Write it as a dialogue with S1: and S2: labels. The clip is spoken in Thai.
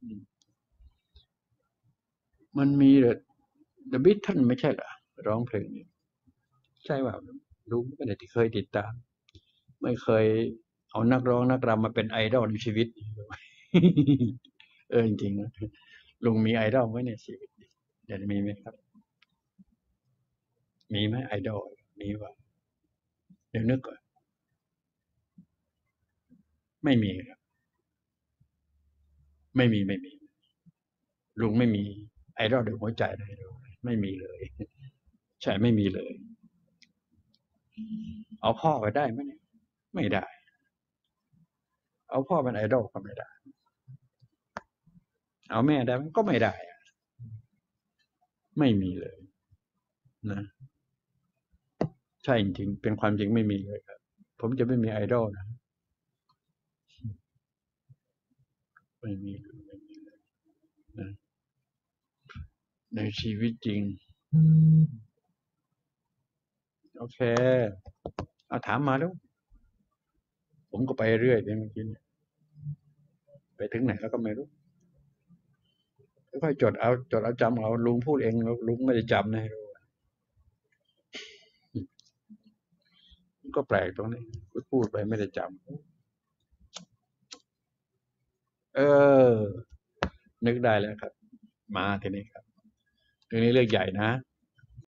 S1: มันมีเดอะบิทท่านไม่ใช่เหรอร้องเพลงนี้ใช่ว่ารู้ไม่ได้เคยติดตามไม่เคยเอานักร้องนักรำมาเป็นไอดอลในชีวิตจริงๆนะลุงมีไอดอลไว้ในชีวิตเดี๋ยวมีไหมครับมีไหมไอดอลมีว่าเดี๋ยวนึกก่อนไม่มีครับไม่มีลุงไม่มีไอดอลในหัวใจเลยไม่มีเลยใช่ไม่มีเลยเอาพ่อไปได้ไหมเนี่ยไม่ได้เอาพ่อเป็นไอดอลก็ไม่ได้เอาแม่ได้ไหมก็ไม่ได้ไม่มีเลยนะใช่จริงๆเป็นความจริงไม่มีเลยครับผมจะไม่มีไอดอลนะไม่มีเลยไม่มีเลยนะในชีวิตจริงโอเคเอาถามมาแล้วผมก็ไปเรื่อยเมื่อกี้เนี่ยไปถึงไหนแล้วก็ไม่รู้ค่อยๆจดเอาจำเอาลุงพูดเองแล้วลุงไม่ได้จำนะก็แปลกตรงนี้พูดไปไม่ได้จำนึกได้แล้วครับมาทีนี้ครับทีนี้เรื่องใหญ่นะ